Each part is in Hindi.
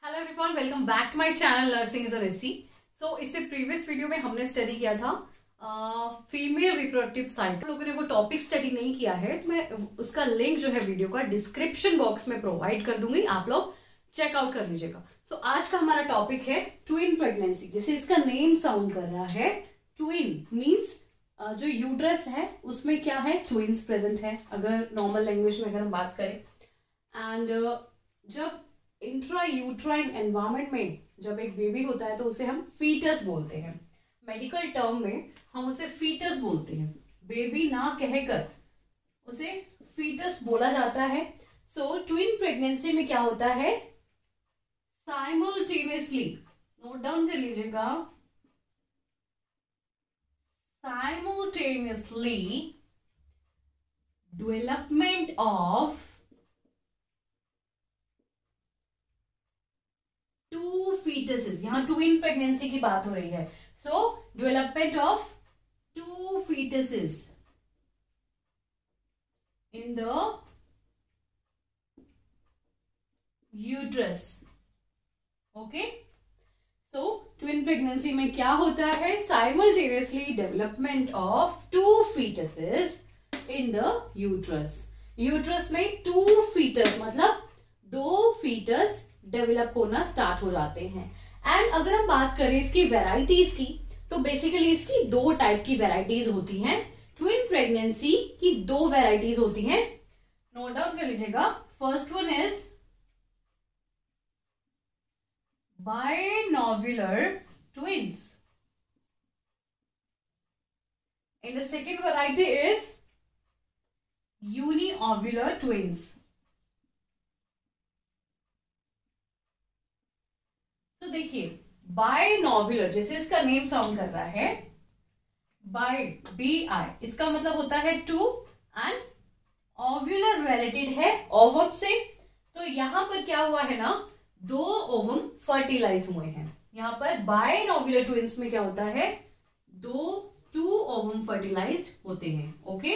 Hello everyone, welcome back to my channel nursing is honesty. So इससे प्रीवियस वीडियो में हमने स्टडी किया था फीमेल रिप्रोडक्टिव साइकिल। लोगों ने वो टॉपिक स्टडी नहीं किया है तो मैं उसका लिंक जो है वीडियो का डिस्क्रिप्शन बॉक्स में प्रोवाइड कर दूंगी, आप लोग चेकआउट कर लीजिएगा। सो आज का हमारा टॉपिक है ट्विन प्रेगनेंसी। जैसे इसका नेम साउंड कर रहा है, ट्विन मीन्स जो यूट्रस है उसमें क्या है, ट्विन्स प्रेजेंट है अगर नॉर्मल लैंग्वेज में अगर हम बात करें। एंड जब इंट्रा यूट्राइन एनवायरमेंट में जब एक बेबी होता है तो उसे हम फीटस बोलते हैं। मेडिकल टर्म में हम उसे फीटस बोलते हैं, बेबी ना कहकर उसे फीटस बोला जाता है। सो ट्विन प्रेगनेंसी में क्या होता है, साइमल्टेनियसली, नोट डाउन कर लीजिएगा, simultaneously development of two foetuses. यहां ट्विन प्रेगनेंसी की बात हो रही है। So development of two foetuses in the uterus. Okay, so twin pregnancy में क्या होता है, simultaneously development of two foetuses in the uterus. Uterus में टू फीटस मतलब दो फीटस डेवलप होना स्टार्ट हो जाते हैं। एंड अगर हम बात करें इसकी वेराइटीज की तो बेसिकली इसकी दो टाइप की वेराइटीज होती हैं। ट्विन प्रेगनेंसी की दो वेराइटीज होती हैं, नोट डाउन कर लीजिएगा। First one is binovular twins and the second variety is uniovular twins. तो देखिए बाइनोव्युलर, जैसे इसका नेम साउंड कर रहा है, बाइ BI, इसका मतलब होता है टू, एंड ओव्यूलर रिलेटेड है ओवम से। तो यहां पर क्या हुआ है ना, दो ओवम फर्टिलाइज हुए हैं। यहां पर बाइनोव्युलर ट्विन्स में क्या होता है, टू ओवम फर्टिलाइज्ड होते हैं। Okay,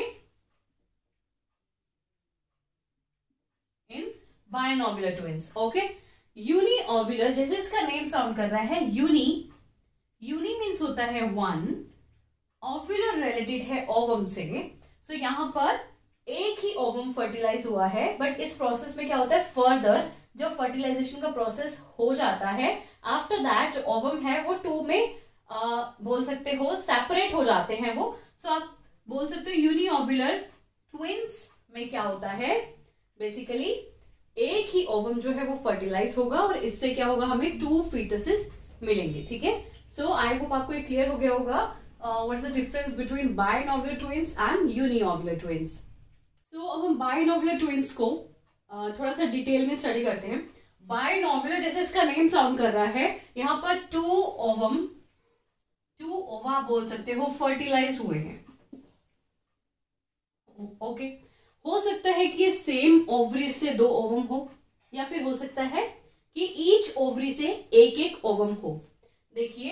in binovular twins. Okay, uniovular, जैसे इसका नेम साउंड कर रहा है, यूनी मीन्स होता है वन, ओव्युलर रिलेटेड है ओवम से। सो यहां पर एक ही ओवम फर्टिलाइज हुआ है, बट इस प्रोसेस में क्या होता है, फर्दर जब फर्टिलाइजेशन का प्रोसेस हो जाता है, आफ्टर दैट जो ओवम है वो टू में बोल सकते हो सेपरेट हो जाते हैं वो। सो आप बोल सकते हो यूनिओव्युलर ट्विन्स में क्या होता है, बेसिकली एक ही ओवम जो है वो फर्टिलाइज होगा और इससे क्या होगा, हमें टू फीटसेस मिलेंगे। ठीक है, सो आई होप आपको ये क्लियर हो गया होगा what is the difference between binovular twins and uniovular twins. तो अब हम बाइनोव्युलर ट्विन्स को थोड़ा सा डिटेल में स्टडी करते हैं। बाइनोव्युलर, जैसे इसका नेम साउंड कर रहा है, यहाँ पर टू ओवा बोल सकते हो फर्टिलाइज हुए हैं। ओके, हो सकता है कि ये सेम ओवरी से दो ओवम हो, या फिर हो सकता है कि ईच ओवरी से एक एक ओवम हो। देखिए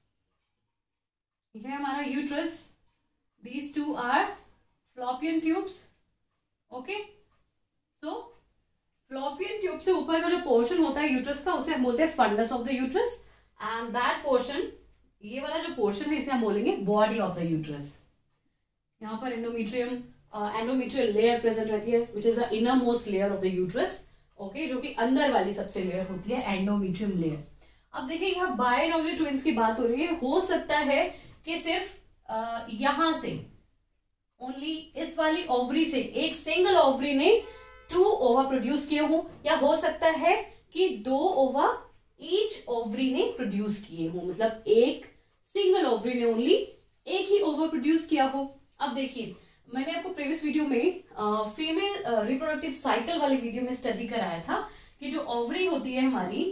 ये हमारा uterus, these two are fallopian tubes. Okay, so fallopian tube से ऊपर का जो पोर्शन होता है यूट्रस का, उसे हम बोलते हैं fundus of the uterus, and that portion, ये वाला जो पोर्शन है इसे हम बोलेंगे बॉडी ऑफ द यूट्रस। यहाँ पर एंडोमेट्रियल लेयर प्रेजेंट रहती है, which is the innermost layer of the uterus. Okay, जो कि अंदर वाली सबसे लेयर होती है, एंडोमेट्रियम लेयर। अब देखिए यहाँ बाइनोव्युलर ट्विन्स की बात हो रही है। हो सकता है कि सिर्फ यहां से ओनली इस वाली ओवरी से एक सिंगल ओवरी ने टू ओवा प्रोड्यूस किए हो, या हो सकता है कि दो ओवा ईच ओवरी ने प्रोड्यूस किए हो, मतलब एक सिंगल ओवरी ने ओनली एक ही ओवर प्रोड्यूस किया हो। अब देखिए मैंने आपको प्रीवियस वीडियो में फीमेल रिप्रोडक्टिव साइकिल वाली वीडियो में स्टडी कराया था कि जो ओवरी होती है हमारी,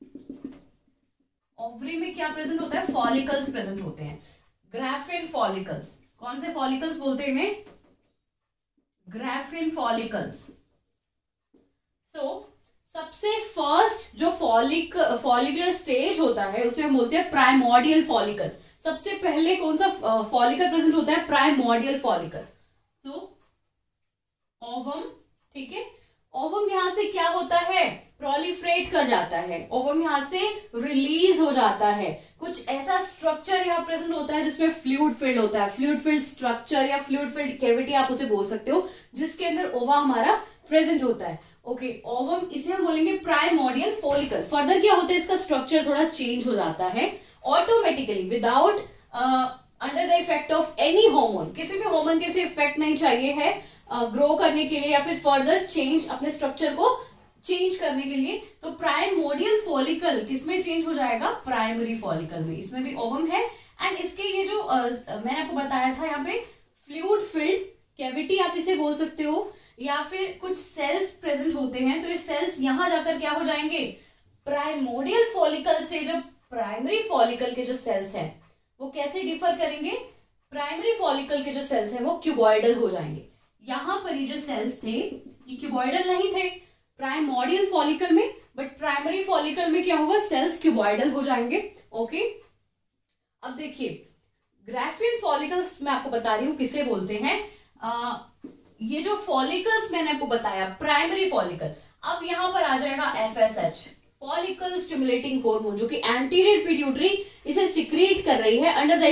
ओवरी में क्या प्रेजेंट होता है, फॉलिकल्स प्रेजेंट होते हैं, ग्राफिन फॉलिकल्स। कौन से फॉलिकल्स बोलते हैं इन्हें, ग्राफिन फॉलिकल्स। तो सबसे फर्स्ट जो फॉलिकुलर स्टेज होता है उसे हम बोलते हैं प्राइमोर्डियल फॉलिकल। सबसे पहले कौन सा फॉलिकल प्रेजेंट होता है, प्राइमोर्डियल फॉलिकल। तो ओवम, ठीक है, ओवम यहां से क्या होता है, प्रोलिफरेट कर जाता है, ओवम यहाँ से रिलीज हो जाता है। कुछ ऐसा स्ट्रक्चर यहाँ प्रेजेंट होता है जिसमें फ्लूइड फिल्ड होता है, फ्लूइड फिल्ड स्ट्रक्चर या फ्लूइड फिल्ड कैविटी आप उसे बोल सकते हो, जिसके अंदर ओवा हमारा प्रेजेंट होता है। ओके, ओवम इसे हम बोलेंगे प्राइमोर्डियल फॉलिकल। फर्दर क्या होता है, इसका स्ट्रक्चर थोड़ा चेंज हो जाता है automatically without under the effect of any hormone. किसी भी हार्मोन के से इफेक्ट नहीं चाहिए है ग्रो करने के लिए या फिर फर्दर चेंज अपने स्ट्रक्चर को चेंज करने के लिए। तो प्राइमोर्डियल फॉलिकल किसमें चेंज हो जाएगा, प्राइमरी फॉलिकल में। इसमें भी ओवम है एंड इसके ये जो मैंने आपको बताया था यहाँ पे फ्लूइड फिल्ड कैविटी आप इसे बोल सकते हो, या फिर कुछ सेल्स प्रेजेंट होते हैं। तो ये सेल्स यहां जाकर क्या हो जाएंगे, प्राइमोर्डियल फॉलिकल से जो प्राइमरी फॉलिकल के जो सेल्स हैं वो कैसे डिफर करेंगे, प्राइमरी फॉलिकल के जो सेल्स हैं वो क्यूबॉइडल हो जाएंगे। यहां पर ये जो सेल्स थे ये क्यूबॉइडल नहीं थे प्राइमोर्डियल फॉलिकल में, बट प्राइमरी फॉलिकल में क्या होगा, सेल्स क्यूबॉइडल हो जाएंगे। ओके, अब देखिए ग्राफियन फॉलिकल्स मैं आपको बता रही हूं किसे बोलते हैं। ये जो फॉलिकल्स मैंने आपको बताया प्राइमरी फॉलिकल, अब यहां पर आ जाएगा एफएसएच फॉलिकल स्टिमुलेटिंग हार्मोन, जो कि एंटीरियर पिट्यूटरी इसे सिक्रीट कर रही है under the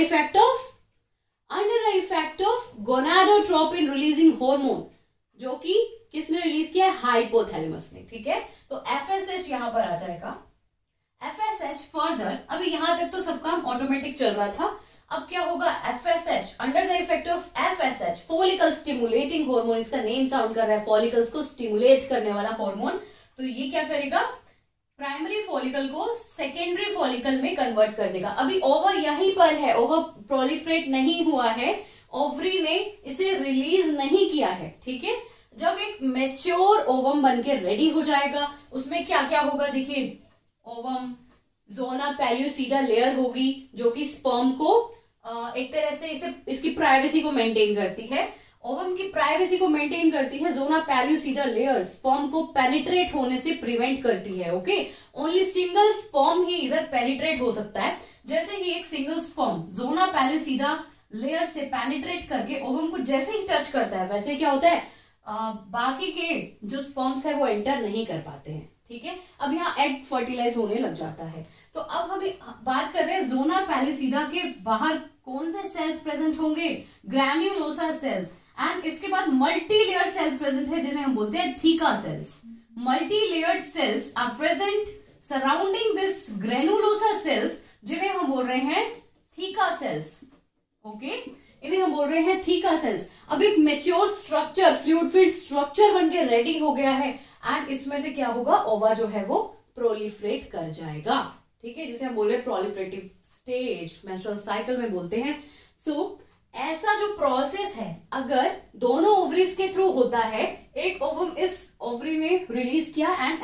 effect of gonadotropin releasing hormone, जो कि किसने रिलीज किया है, हाइपोथैलेमस ने। ठीक है, तो एफएसएच यहां पर आ जाएगा। एफएसएच फर्दर, अभी यहां तक तो सब काम ऑटोमेटिक चल रहा था, अब क्या होगा, FSH under the effect of FSH follicle stimulating hormone, इसका नेम साउंड कर रहा है फॉलिकल्स को स्टिमुलेट करने वाला हार्मोन। तो ये क्या करेगा, प्राइमरी फॉलिकल को सेकेंडरी फॉलिकल में कन्वर्ट कर देगा। अभी ओवा यहीं पर है, ओवा प्रोलिफरेट नहीं हुआ है, ओवरी ने इसे रिलीज नहीं किया है। ठीक है, जब एक मैच्योर ओवम बनके रेडी हो जाएगा, उसमें क्या क्या होगा देखिए, ओवम जोना पैल्यूसिडा लेयर होगी जो कि स्पर्म को एक तरह से इसकी प्राइवेसी को मेंटेन करती है, ओवम की प्राइवेसी को मेंटेन करती है। जोना पैल्यूसिडा लेयर स्पर्म को पेनिट्रेट होने से प्रिवेंट करती है। ओके, ओनली सिंगल स्पर्म ही इधर पेनिट्रेट हो सकता है। जैसे ही एक single sperm zona pellucida layer से पेनिट्रेट करके ओवम को जैसे ही टच करता है, वैसे क्या होता है, बाकी के जो स्पर्म्स है वो एंटर नहीं कर पाते हैं। ठीक है, अब यहाँ एग फर्टिलाइज होने लग जाता है। तो अब हम बात कर रहे हैं जोना पैल्यूसिडा के बाहर कौन से सेल्स प्रेजेंट होंगे, ग्रैन्युलोसा सेल्स, एंड इसके बाद मल्टी लेयर सेल प्रेजेंट है जिन्हें हम बोलते हैं theca cells. Multi layered cells are present surrounding this granulosa cells, जिन्हें हम बोल रहे हैं थीका सेल्स। ओके, इन्हें हम बोल रहे हैं थीका सेल्स। अब एक mature structure fluid filled structure बनके रेडी हो गया है एंड इसमें से क्या होगा, ओवा जो है वो प्रोलिफरेट कर जाएगा। ठीक है, जिसे हम बोल रहे हैं प्रोलिफरेटिव स्टेज, मेंस्ट्रुअल साइकिल में बोलते हैं। सो ऐसा जो प्रोसेस है अगर दोनों ओवरीज के थ्रू होता है, एक ओवम इस ओवरी ने रिलीज किया एंड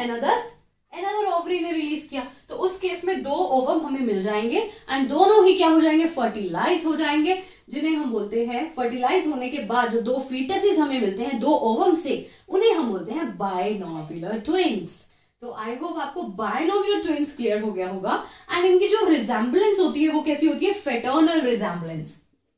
अनदर ओवरी ने रिलीज किया, तो उस केस में दो ओवम हमें मिल जाएंगे एंड दोनों ही क्या हो जाएंगे, फर्टिलाइज हो जाएंगे, जिन्हें हम बोलते हैं फर्टिलाइज होने के बाद जो दो फीटसेस हमें मिलते हैं दो ओवम से, उन्हें हम बोलते हैं बाइनोव्युलर ट्विन्स। तो आई होप आपको बाइनोव्युलर ट्विन्स क्लियर हो गया होगा। एंड इनकी जो रिजेम्बलेंस होती है वो कैसी होती है, फेटर्नल रिजेम्बलेंस।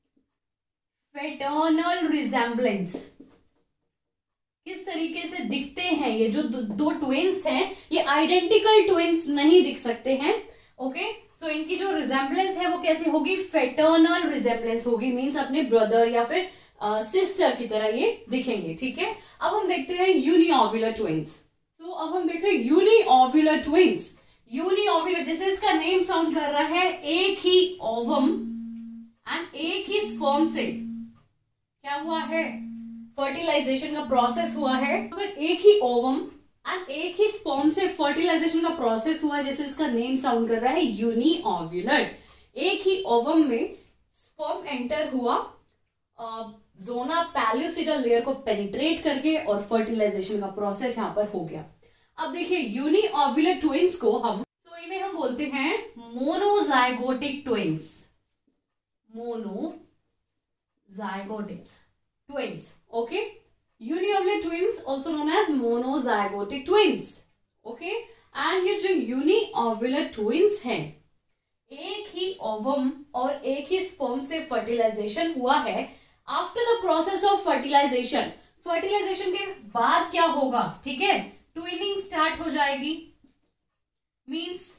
फेटर्नल रिजेम्बलेंस किस तरीके से दिखते हैं, ये जो दो ट्विन्स हैं ये आइडेंटिकल ट्विन्स नहीं दिख सकते हैं। ओके, सो इनकी जो रिजेम्बलेंस है वो कैसे होगी, फेटर्नल रिजेम्बलेंस होगी, मीन्स अपने ब्रदर या फिर सिस्टर की तरह ये दिखेंगे। ठीक है, अब हम देखते हैं यूनिओव्युलर ट्विन्स। तो अब हम देख रहे हैं यूनिओव्युलर ट्विन्स। यूनिओव्युलर जैसे इसका नेम साउंड कर रहा है, एक ही ओवम एंड एक ही स्पर्म से क्या हुआ है, फर्टिलाइजेशन का प्रोसेस हुआ है। अगर एक ही ओवम एंड एक ही स्पर्म से फर्टिलाइजेशन का प्रोसेस हुआ है, जैसे इसका नेम साउंड कर रहा है यूनिओव्युलर। एक ही ओवम में स्पर्म एंटर हुआ जोना पैल्यूसिडा लेयर को पेनिट्रेट करके और फर्टिलाइजेशन का प्रोसेस यहां पर हो गया। अब देखिए यूनिओव्युलर ट्विन्स को हम, तो इन्हें हम बोलते हैं monozygotic twins. Monozygotic twins. Okay, uniovular twins also known as monozygotic twins. Okay, and ये जो यूनिओव्युलर ट्विन्स हैं, एक ही ओवम और एक ही स्पर्म से फर्टिलाइजेशन हुआ है। After the process of fertilization, fertilization के बाद क्या होगा, ठीक है, ट्विनिंग स्टार्ट हो जाएगी। मींस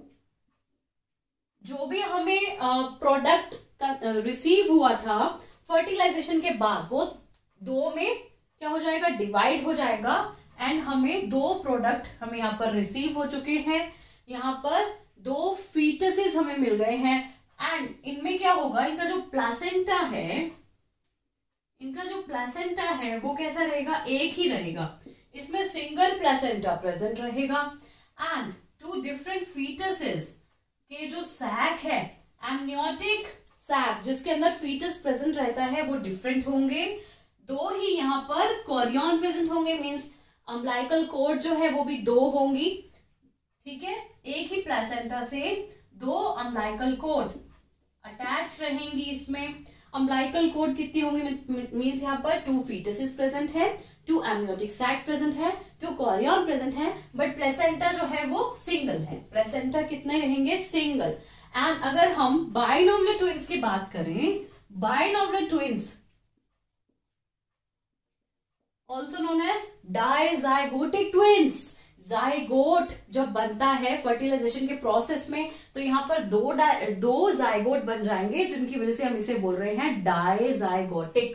जो भी हमें प्रोडक्ट रिसीव हुआ था फर्टिलाइजेशन के बाद, वो दो में क्या हो जाएगा, डिवाइड हो जाएगा, एंड हमें दो प्रोडक्ट हमें यहाँ पर रिसीव हो चुके हैं। यहाँ पर दो फीटसेस हमें मिल गए हैं, एंड इनमें क्या होगा, इनका जो प्लेसेंटा है वो कैसा रहेगा, एक ही रहेगा। इसमें सिंगल प्लेसेंटा प्रेजेंट रहेगा, एंड टू डिफरेंट फीटसेस के जो सैक है, एमनियोटिक सैक जिसके अंदर फीटस प्रेजेंट रहता है, वो डिफरेंट होंगे। दो ही यहाँ पर कोरियन प्रेजेंट होंगे, मींस अम्बिलिकल कॉर्ड जो है वो भी दो होंगी। ठीक है, एक ही प्लेसेंटा से दो अम्बिलिकल कॉर्ड अटैच रहेंगी। इसमें अम्बिलिकल कॉर्ड कितनी होंगी, मींस यहाँ पर 2 फीटसेस प्रेजेंट है, 2 एमनियोटिक सैक प्रेजेंट है, 2 कोरियन प्रेजेंट है, बट प्लेसेंटा जो है वो सिंगल है। प्लेसेंटा कितने रहेंगे, सिंगल। एंड अगर हम बाइनोमियल ट्विंस की बात करें, binomial twins also known as dizygotic twins. Zygote जब बनता है फर्टिलाइजेशन के प्रोसेस में, तो यहाँ पर दो जाइगोट बन जाएंगे, जिनकी वजह से हम इसे बोल रहे हैं डायजाइगोटिक।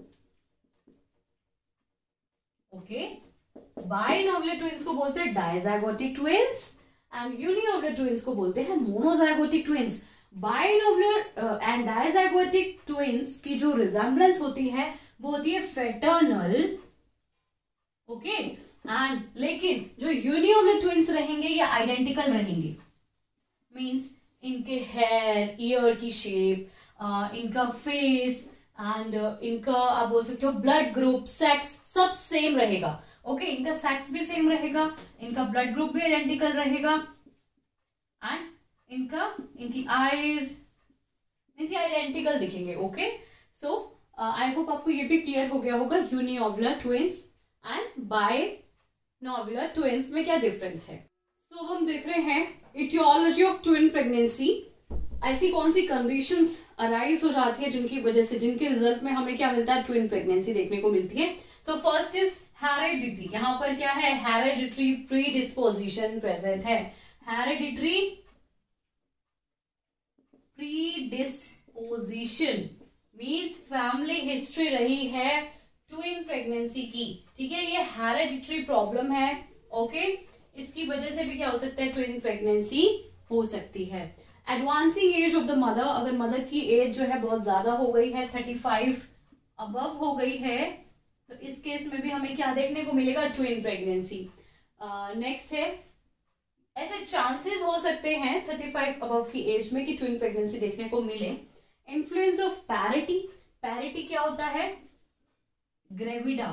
ओके, बाइनोमियल ट्विंस को बोलते हैं dizygotic twins, and uniovular twins को बोलते हैं monozygotic twins. Binomial and dizygotic twins की जो रिजेम्बलेंस होती है वो होती है फेटर्नल। ओके, एंड लेकिन जो यूनिओवुलर ट्विंस रहेंगे ये आइडेंटिकल रहेंगे। मींस इनके हेयर, ईयर की शेप, इनका फेस, एंड इनका आप बोल सकते हो ब्लड ग्रुप, सेक्स, सब सेम रहेगा। ओके, इनका सेक्स भी सेम रहेगा, इनका ब्लड ग्रुप भी आइडेंटिकल रहेगा, एंड इनकी आईज आइडेंटिकल दिखेंगे। ओके, सो आई होप आपको ये भी क्लियर हो गया होगा uniovular twins and binovular twins में क्या डिफरेंस है। तो हम देख रहे हैं इटियोलॉजी ऑफ ट्विन प्रेगनेंसी। ऐसी कौन सी कंडीशंस अराइज हो जाती है जिनकी वजह से, जिनके रिजल्ट में हमें क्या मिलता है, ट्विन प्रेगनेंसी देखने को मिलती है। So first is heredity. यहाँ पर क्या है, हेरिडिटरी प्रीडिस्पोजिशन प्रेजेंट है। Hereditary predisposition means family history रही है ट्विन प्रेगनेंसी की। ठीक है, ये हेरिडिटरी प्रॉब्लम है। ओके, इसकी वजह से भी क्या हो सकता है, ट्विन प्रेगनेंसी हो सकती है। Advancing age of the mother, अगर मदर की एज जो है बहुत ज्यादा हो गई है, 35 अबव हो गई है, तो इस केस में भी हमें क्या देखने को मिलेगा, ट्विन प्रेगनेंसी। नेक्स्ट है, ऐसे चांसेस हो सकते हैं 35 अबव की एज में कि ट्विन प्रेगनेंसी देखने को मिले। Influence of parity. पैरिटी क्या होता है, ग्रेविडा।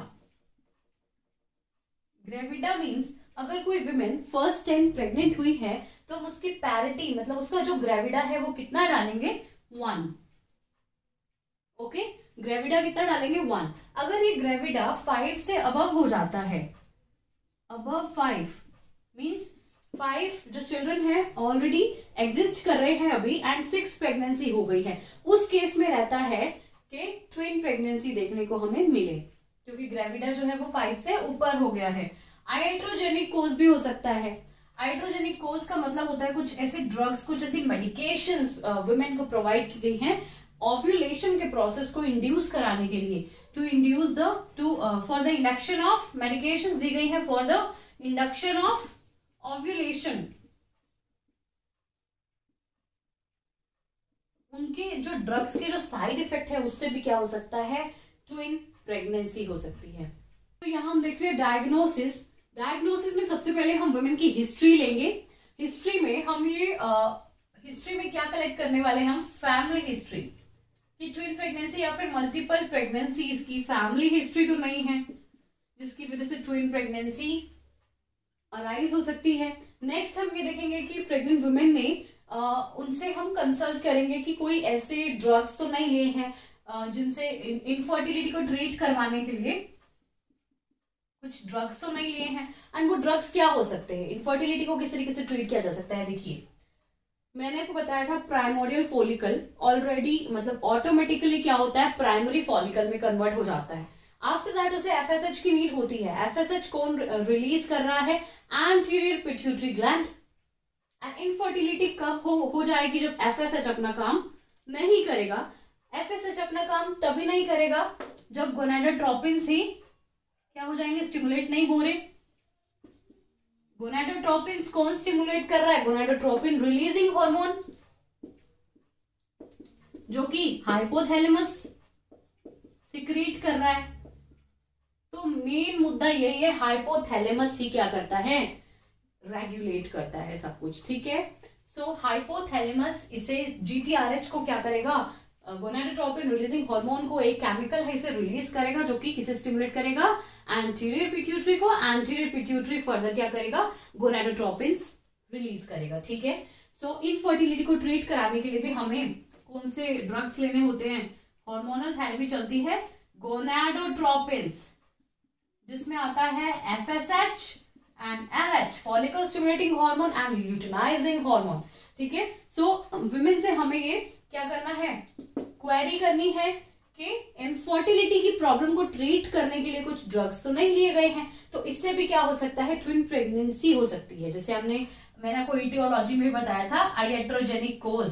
ग्रेविडा मीन्स अगर कोई विमेन फर्स्ट टाइम प्रेग्नेंट हुई है तो हम उसकी पैरिटी मतलब उसका जो ग्रेविडा है वो कितना डालेंगे, 1। ओके, ग्रेविडा कितना डालेंगे, 1। अगर ये ग्रेविडा 5 से अबव हो जाता है, अबव 5 मीन्स 5 जो चिल्ड्रन है ऑलरेडी एग्जिस्ट कर रहे हैं अभी, एंड 6 प्रेगनेंसी हो गई है, उस केस में रहता है कि ट्विन प्रेगनेंसी देखने को हमें मिले, क्योंकि ग्रेविडा जो है वो 5 से ऊपर हो गया है। आइट्रोजेनिक कोज भी हो सकता है। आइट्रोजेनिक कोज का मतलब होता है कुछ ऐसे ड्रग्स, कुछ ऐसी मेडिकेशंस वुमेन को प्रोवाइड की गई हैं ओव्यूलेशन के प्रोसेस को इंड्यूस कराने के लिए, to induce the for the induction of medications दी गई है for the induction of ovulation. उनके जो ड्रग्स के जो साइड इफेक्ट है उससे भी क्या हो सकता है, ट्विन प्रेगनेंसी हो सकती है। तो यहाँ हम देख रहे हैं डायग्नोसिस। डायग्नोसिस में सबसे पहले हम वुमेन की हिस्ट्री लेंगे। हिस्ट्री में हम ये हिस्ट्री में क्या कलेक्ट करने वाले हैं, हम फैमिली हिस्ट्री कि ट्विन प्रेगनेंसी या फिर मल्टीपल प्रेगनेंसीज की फैमिली हिस्ट्री तो नहीं है जिसकी वजह से ट्विन प्रेगनेंसी अराइज हो सकती है। नेक्स्ट हम ये देखेंगे कि प्रेग्नेंट वुमेन ने उनसे हम कंसल्ट करेंगे कि कोई ऐसे ड्रग्स तो नहीं लिए हैं जिनसे इनफर्टिलिटी को ट्रीट करवाने के लिए कुछ ड्रग्स तो नहीं लिए हैं। एंड वो ड्रग्स क्या हो सकते हैं, इनफर्टिलिटी को किस तरीके से ट्रीट किया जा सकता है। देखिए मैंने आपको बताया था प्राइमोडियल फॉलिकल ऑलरेडी मतलब ऑटोमेटिकली क्या होता है, प्राइमरी फॉलिकल में कन्वर्ट हो जाता है। आफ्टर दैट उसे एफएसएच की नीड होती है। एफएसएच कौन रिलीज कर रहा है? Anterior pituitary gland. And infertility कब हो जाएगी? जब एफएसएच अपना काम नहीं करेगा। एफएसएच अपना काम तभी नहीं करेगा जब गोनाडोट्रोपिन ही क्या हो जाएंगे? स्टिमुलेट नहीं हो रहे। गोनाडोट्रोपिन कौन स्टिमुलेट कर रहा है? गोनाडोट्रोपिन रिलीजिंग हार्मोन, जो कि हाइपोथैलेमस सिक्रीट कर रहा है। तो मेन मुद्दा यही है, हाइपोथैलेमस ही क्या करता है? रेगुलेट करता है सब कुछ, ठीक है। सो हाइपोथैलेमस इसे जीटीआरएच को क्या करेगा? गोनाडोट्रोपिन रिलीजिंग हार्मोन को, एक केमिकल है, इसे रिलीज करेगा, जो कि किसे स्टिमुलेट करेगा? एंटीरियर पिट्यूटरी को। एंटीरियर पिट्यूटरी फर्दर क्या करेगा? गोनाडोट्रोपिन रिलीज करेगा, ठीक है। सो इनफर्टिलिटी को ट्रीट कराने के लिए भी हमें कौन से ड्रग्स लेने होते हैं? हार्मोनल थेरेपी चलती है, गोनाडोट्रोपिन्स, जिसमें आता है FSH and LH, follicle stimulating hormone and luteinizing hormone, ठीक है। सो विमेन से हमें ये क्या करना है? क्वेरी करनी है कि इनफर्टिलिटी की प्रॉब्लम को ट्रीट करने के लिए कुछ ड्रग्स तो नहीं लिए गए हैं, तो इससे भी क्या हो सकता है? ट्विन प्रेगनेंसी हो सकती है, जैसे मैंने आपको ईटियोलॉजी में बताया था, iatrogenic cause.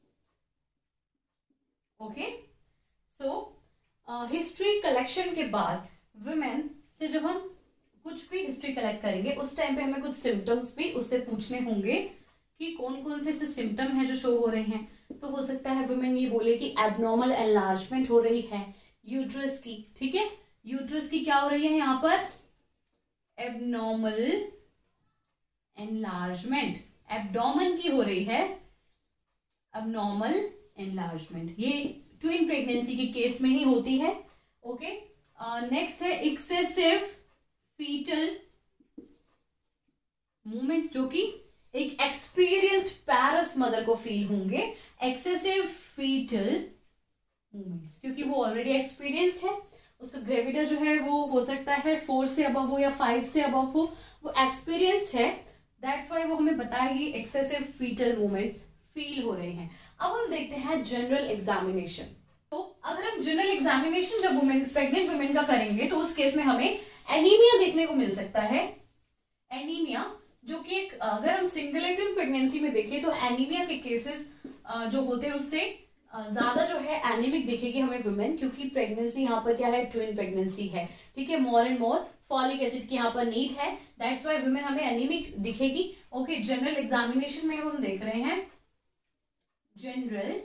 Okay, so history collection के बाद विमेन से जब हम कुछ भी हिस्ट्री कलेक्ट करेंगे, उस टाइम पे हमें कुछ सिम्टम्स भी उससे पूछने होंगे कि कौन कौन से ऐसे सिम्टम हैं जो शो हो रहे हैं। तो हो सकता है वुमेन ये बोले कि एबनॉर्मल एनलार्जमेंट हो रही है यूट्रस की, ठीक है। यूट्रस की क्या हो रही है यहाँ पर? Abnormal enlargement. एब्डोमेन की हो रही है एबनॉर्मल एनलार्जमेंट। ये ट्विन प्रेगनेंसी के केस में ही होती है, ओके। नेक्स्ट है एक्सेसिव फीटल मूवमेंट्स, जो कि एक एक्सपीरियंस्ड पैरस मदर को फील होंगे। एक्सेसिव फीटल मूवमेंट्स, क्योंकि वो ऑलरेडी एक्सपीरियंस्ड है, उसका ग्रेविटा जो है वो हो सकता है 4 से अबव हो या 5 से अबव हो, वो एक्सपीरियंस्ड है, दैट्स वाई वो हमें बताएगी एक्सेसिव फीटल मूवमेंट्स फील हो रहे हैं। अब हम देखते हैं जनरल एग्जामिनेशन। तो अगर हम जनरल एग्जामिनेशन जब प्रेग्नेंट वुमेन का करेंगे, तो उस केस में हमें एनीमिया देखने को मिल सकता है। एनीमिया जो कि एक, अगर हम सिंगलेटन प्रेगनेंसी में देखें तो एनीमिया के केसेस जो होते हैं उससे ज्यादा जो है एनीमिक दिखेगी हमें वुमेन, क्योंकि प्रेगनेंसी यहाँ पर क्या है? ट्विन प्रेगनेंसी है, ठीक है। More and more folic acid की यहाँ पर नीड है, दैट्स वाई वुमेन हमें एनीमिक दिखेगी, ओके। जनरल एग्जामिनेशन में हम देख रहे हैं जनरल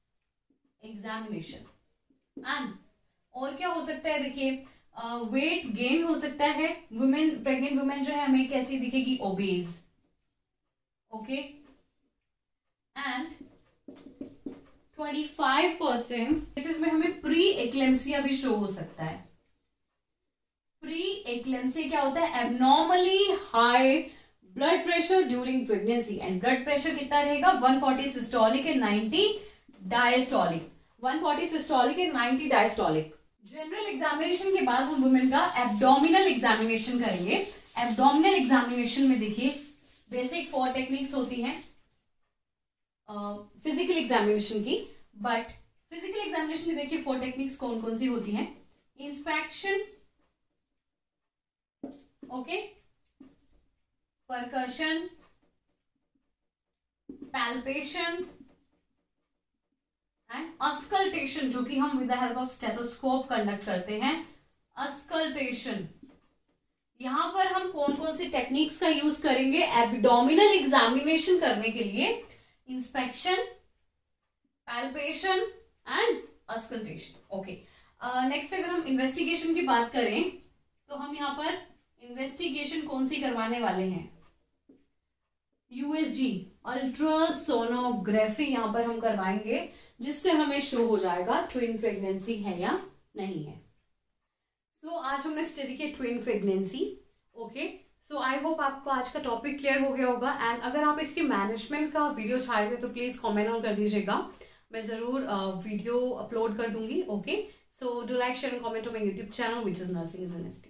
एग्जामिनेशन। एंड और क्या हो सकता है? देखिए वेट गेन हो सकता है। वुमेन, प्रेग्नेंट वुमेन जो है हमें कैसी दिखेगी? Obeys, okay. एंड 25% केसेस में हमें प्री एक्लेम्सिया भी शो हो सकता है। प्री एक्लेम्सिया क्या होता है? Abnormally high blood pressure during pregnancy. And blood pressure कितना रहेगा? 140 systolic and 90 diastolic. 140 systolic and 90 diastolic. General examination के बाद हम वुमेन का एब्डोमिनल एग्जामिनेशन करेंगे। एब्डोमिनल एग्जामिनेशन में देखिए बेसिक 4 टेक्निक्स होती हैं फिजिकल एग्जामिनेशन की, बट फिजिकल एग्जामिनेशन में देखिए 4 टेक्निक्स कौन कौन सी होती हैं? Inspection, okay, percussion, palpation and auscultation, जो कि हम with the help of stethoscope conduct करते हैं। अस्कल्टेशन, यहां पर हम कौन कौन सी टेक्निक्स का यूज करेंगे एब्डोमिनल एग्जामिनेशन करने के लिए? Inspection, palpation and auscultation, okay. Next अगर हम इन्वेस्टिगेशन की बात करें तो हम यहाँ पर इन्वेस्टिगेशन कौन सी करवाने वाले हैं? यूएसजी, अल्ट्रासोनोग्राफी यहाँ पर हम करवाएंगे, जिससे हमें शो हो जाएगा ट्विन प्रेगनेंसी है या नहीं है। सो आज हमने स्टडी किया twin pregnancy, okay. So I hope आपको आज का टॉपिक क्लियर हो गया होगा। एंड अगर आप इसके मैनेजमेंट का वीडियो चाहते हैं तो प्लीज कमेंट ऑन कर दीजिएगा, मैं जरूर वीडियो अपलोड कर दूंगी, ओके। So do like, share and comment on my YouTube channel which is nursing is